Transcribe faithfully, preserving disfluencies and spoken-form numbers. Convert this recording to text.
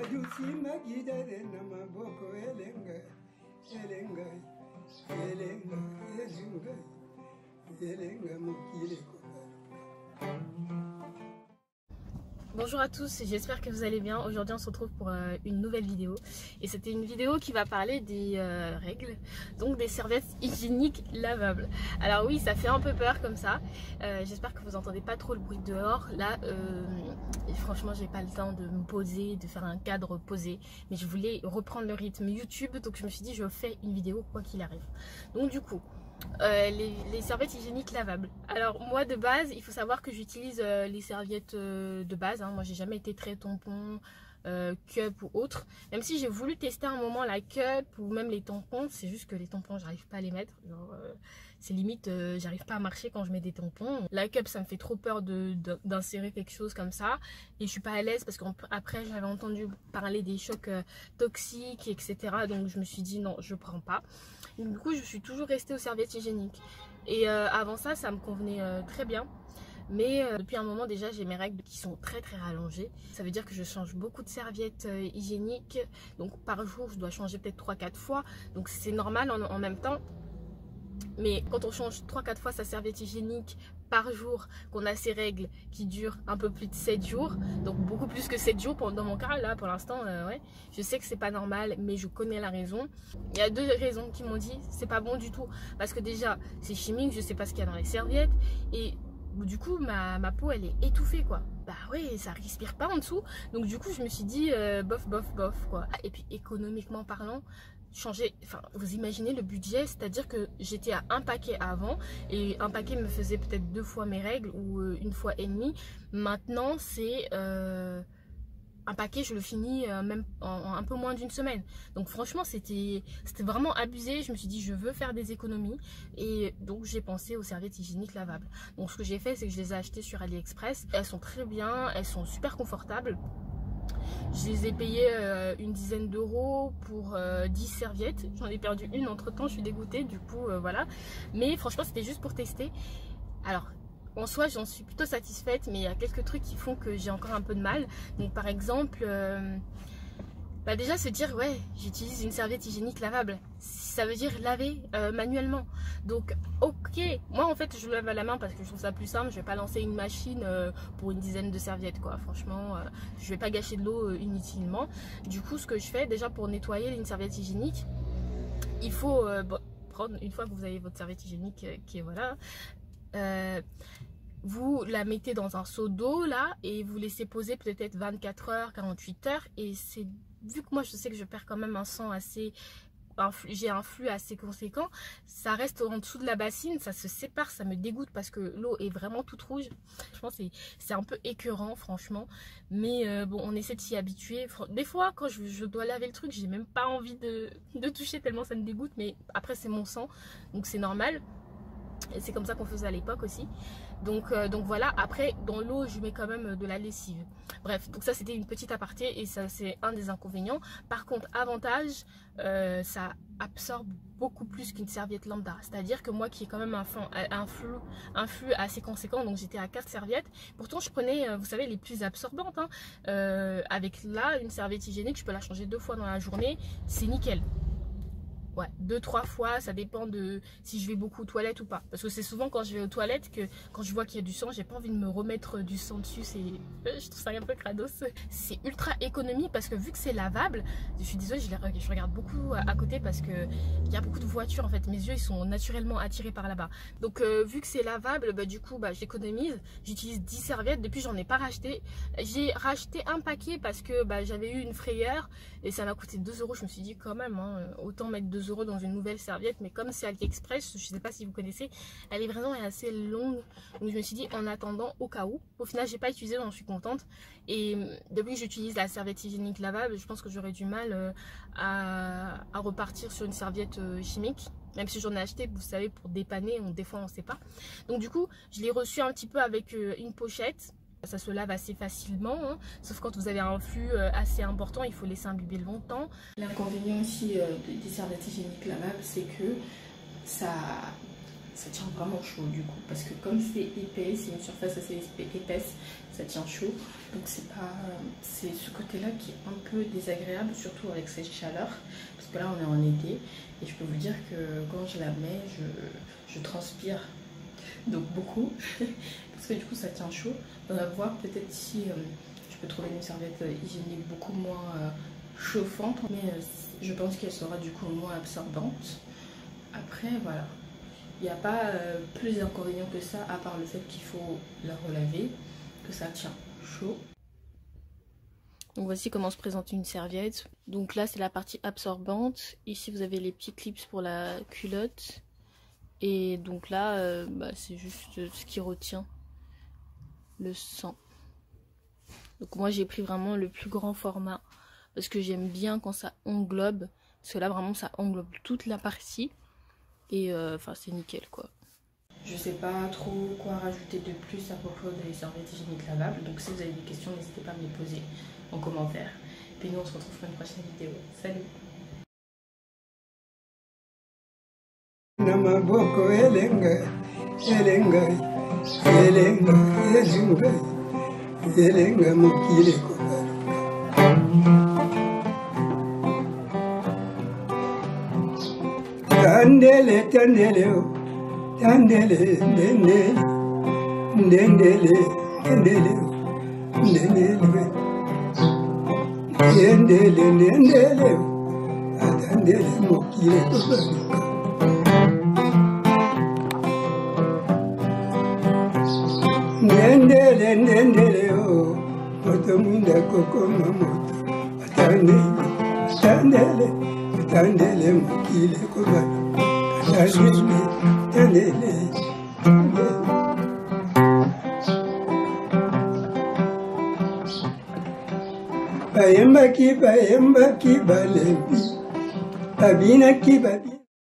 Bonjour à tous, j'espère que vous allez bien. Aujourd'hui on se retrouve pour euh, une nouvelle vidéo. Et c'était une vidéo qui va parler des euh, règles, donc des serviettes hygiéniques lavables. Alors oui, ça fait un peu peur comme ça. Euh, j'espère que vous entendez pas trop le bruit dehors. Là, euh, et franchement j'ai pas le temps de me poser, de faire un cadre posé. Mais je voulais reprendre le rythme YouTube, donc je me suis dit je fais une vidéo quoi qu'il arrive. Donc du coup... Euh, les, les serviettes hygiéniques lavables. Alors moi de base il faut savoir que j'utilise euh, les serviettes euh, de base, hein. Moi j'ai jamais été très tampon, euh, cup ou autre, même si j'ai voulu tester un moment la cup ou même les tampons. C'est juste que les tampons j'arrive pas à les mettre, euh, c'est limite euh, j'arrive pas à marcher quand je mets des tampons. La cup ça me fait trop peur de, de, d'insérer quelque chose comme ça et je suis pas à l'aise parce qu'après j'avais entendu parler des chocs euh, toxiques etc, donc je me suis dit non je prends pas. Du coup je suis toujours restée aux serviettes hygiéniques et euh, avant ça ça me convenait euh, très bien, mais euh, depuis un moment déjà j'ai mes règles qui sont très très rallongées. Ça veut dire que je change beaucoup de serviettes euh, hygiéniques, donc par jour je dois changer peut-être trois quatre fois, donc c'est normal en, en même temps. Mais quand on change trois quatre fois sa serviette hygiénique par jour, qu'on a ces règles qui durent un peu plus de sept jours, donc beaucoup plus que sept jours pour, dans mon cas là pour l'instant, euh, ouais, je sais que c'est pas normal mais je connais la raison. Il y a deux raisons qui m'ont dit c'est pas bon du tout, parce que déjà c'est chimique, je sais pas ce qu'il y a dans les serviettes et du coup ma, ma peau elle est étouffée quoi. Bah ouais, ça respire pas en dessous, donc du coup je me suis dit euh, bof bof bof quoi. Et puis économiquement parlant, changer, enfin vous imaginez le budget, c'est à dire que j'étais à un paquet avant et un paquet me faisait peut-être deux fois mes règles ou euh, une fois et demie. Maintenant c'est euh, un paquet, je le finis euh, même en, en un peu moins d'une semaine. Donc franchement c'était c'était vraiment abusé. Je me suis dit je veux faire des économies et donc j'ai pensé aux serviettes hygiéniques lavables. Donc ce que j'ai fait c'est que je les ai achetées sur AliExpress. Elles sont très bien, elles sont super confortables. Je les ai payées euh, une dizaine d'euros pour euh, dix serviettes. J'en ai perdu une entre temps, je suis dégoûtée, du coup euh, voilà. Mais franchement c'était juste pour tester. Alors en soi j'en suis plutôt satisfaite, mais il y a quelques trucs qui font que j'ai encore un peu de mal. Donc par exemple, euh, bah déjà se dire ouais j'utilise une serviette hygiénique lavable, ça veut dire laver euh, manuellement. Donc ok, moi en fait je lave à la main parce que je trouve ça plus simple. Je vais pas lancer une machine euh, pour une dizaine de serviettes quoi. Franchement euh, je vais pas gâcher de l'eau euh, inutilement. Du coup ce que je fais déjà pour nettoyer une serviette hygiénique, il faut euh, bon, prendre, une fois que vous avez votre serviette hygiénique euh, qui est voilà, euh, vous la mettez dans un seau d'eau là et vous laissez poser peut-être vingt-quatre heures, quarante-huit heures. Et c'est, vu que moi je sais que je perds quand même un sang assez, j'ai un flux assez conséquent, ça reste en dessous de la bassine, ça se sépare, ça me dégoûte parce que l'eau est vraiment toute rouge. Je pense que c'est un peu écœurant franchement, mais euh, bon on essaie de s'y habituer. Des fois quand je, je dois laver le truc j'ai même pas envie de, de toucher tellement ça me dégoûte, mais après c'est mon sang donc c'est normal. Et c'est comme ça qu'on faisait à l'époque aussi. Donc, euh, donc voilà, après dans l'eau je mets quand même de la lessive. Bref, donc ça c'était une petite aparté et ça c'est un des inconvénients. Par contre avantage, euh, ça absorbe beaucoup plus qu'une serviette lambda. C'est à dire que moi qui ai quand même un, fond, un, flux, un flux assez conséquent, donc j'étais à quatre serviettes. Pourtant je prenais, vous savez, les plus absorbantes, hein. euh, Avec là une serviette hygiénique je peux la changer deux fois dans la journée, c'est nickel. Ouais, deux, trois fois, ça dépend de si je vais beaucoup aux toilettes ou pas. Parce que c'est souvent quand je vais aux toilettes que quand je vois qu'il y a du sang, j'ai pas envie de me remettre du sang dessus. C'est, je trouve ça un peu crados. C'est ultra économie parce que vu que c'est lavable, je suis désolée, je, les, je regarde beaucoup à côté parce que il y a beaucoup de voitures en fait. Mes yeux ils sont naturellement attirés par là-bas. Donc euh, vu que c'est lavable, bah, du coup bah, j'économise. J'utilise dix serviettes. Depuis j'en ai pas racheté. J'ai racheté un paquet parce que bah, j'avais eu une frayeur et ça m'a coûté deux euros. Je me suis dit quand même, hein, autant mettre deux euros dans une nouvelle serviette, mais comme c'est AliExpress, je sais pas si vous connaissez, la livraison est assez longue, donc je me suis dit en attendant au cas où. Au final j'ai pas utilisé, donc je suis contente. Et depuis que j'utilise la serviette hygiénique lavable, je pense que j'aurais du mal euh, à, à repartir sur une serviette euh, chimique, même si j'en ai acheté, vous savez, pour dépanner, on, des fois on sait pas. Donc du coup je l'ai reçu un petit peu avec euh, une pochette. Ça se lave assez facilement, hein. Sauf quand vous avez un flux assez important, il faut laisser imbiber longtemps. L'inconvénient aussi euh, des serviettes hygiéniques lavables, c'est que ça, ça tient vraiment chaud du coup, parce que comme c'est épais, c'est une surface assez épaisse, ça tient chaud. Donc c'est pas, c'est ce côté-là qui est un peu désagréable, surtout avec cette chaleur, parce que là on est en été et je peux vous dire que quand je la mets, je, je transpire donc beaucoup parce que du coup ça tient chaud. On va voir peut-être si euh, je peux trouver une serviette hygiénique beaucoup moins euh, chauffante, mais euh, je pense qu'elle sera du coup moins absorbante. Après voilà, il n'y a pas euh, plus d'inconvénients que ça, à part le fait qu'il faut la relaver, que ça tient chaud. Donc voici comment se présente une serviette. Donc là c'est la partie absorbante, ici vous avez les petits clips pour la culotte, et donc là euh, bah, c'est juste ce qui retient le sang. Donc moi j'ai pris vraiment le plus grand format, parce que j'aime bien quand ça englobe, parce que là vraiment ça englobe toute la partie, et enfin euh, c'est nickel quoi. Je sais pas trop quoi rajouter de plus à propos des serviettes hygiéniques lavables, donc si vous avez des questions n'hésitez pas à me les poser en commentaire. Puis nous on se retrouve pour une prochaine vidéo. Salut. Namaboko elenga elenga elenga elenga elenga mukile tandele tandele tandele ndendele ndendele ndendele ndendele ndendele ndendele atandele mukile kubaruka ndendele ndendele o moto mwinda koko mamoto atandele atandele atandele mukile kubaruka atandele atandele bayemba ki bayemba ki balembi babina ki babi